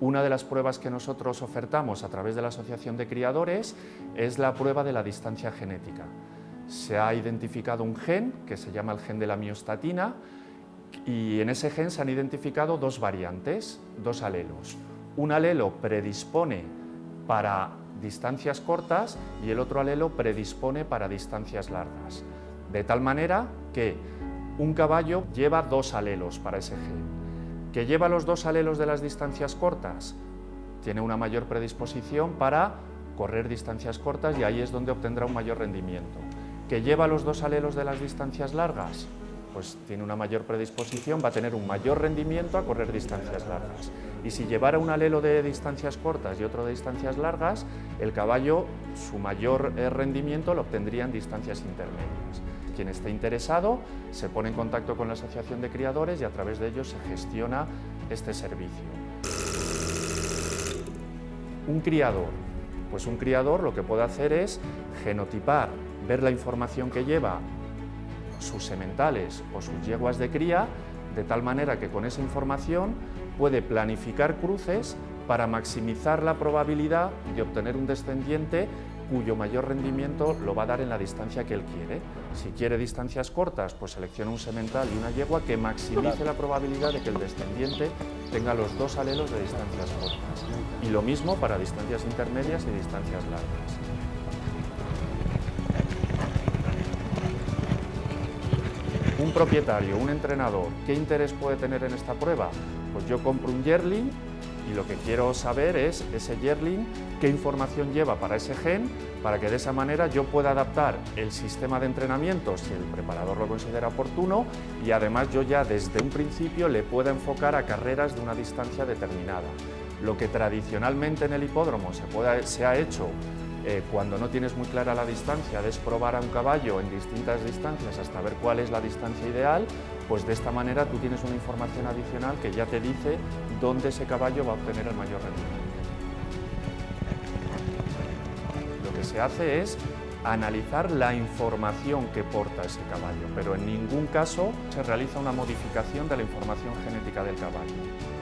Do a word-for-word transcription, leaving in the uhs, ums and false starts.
Una de las pruebas que nosotros ofertamos a través de la Asociación de Criadores es la prueba de la distancia genética. Se ha identificado un gen, que se llama el gen de la miostatina, y en ese gen se han identificado dos variantes, dos alelos. Un alelo predispone para distancias cortas y el otro alelo predispone para distancias largas. De tal manera que un caballo lleva dos alelos para ese gen. ¿Que lleva los dos alelos de las distancias cortas? Tiene una mayor predisposición para correr distancias cortas y ahí es donde obtendrá un mayor rendimiento. ¿Que lleva los dos alelos de las distancias largas? Pues tiene una mayor predisposición, va a tener un mayor rendimiento a correr distancias largas. Y si llevara un alelo de distancias cortas y otro de distancias largas, el caballo su mayor rendimiento lo obtendría en distancias intermedias. Quien esté interesado se pone en contacto con la Asociación de Criadores y a través de ellos se gestiona este servicio. Un criador. Pues un criador lo que puede hacer es genotipar, ver la información que lleva sus sementales o sus yeguas de cría, de tal manera que con esa información puede planificar cruces para maximizar la probabilidad de obtener un descendiente cuyo mayor rendimiento lo va a dar en la distancia que él quiere. Si quiere distancias cortas, pues selecciona un semental y una yegua que maximice la probabilidad de que el descendiente tenga los dos alelos de distancias cortas. Y lo mismo para distancias intermedias y distancias largas. Un propietario, un entrenador, ¿qué interés puede tener en esta prueba? Pues yo compro un yearling y lo que quiero saber es ese yearling, qué información lleva para ese gen, para que de esa manera yo pueda adaptar el sistema de entrenamiento si el preparador lo considera oportuno y además yo ya desde un principio le pueda enfocar a carreras de una distancia determinada. Lo que tradicionalmente en el hipódromo se, pueda, se ha hecho Eh, cuando no tienes muy clara la distancia, es probar a un caballo en distintas distancias hasta ver cuál es la distancia ideal, pues de esta manera tú tienes una información adicional que ya te dice dónde ese caballo va a obtener el mayor rendimiento. Lo que se hace es analizar la información que porta ese caballo, pero en ningún caso se realiza una modificación de la información genética del caballo.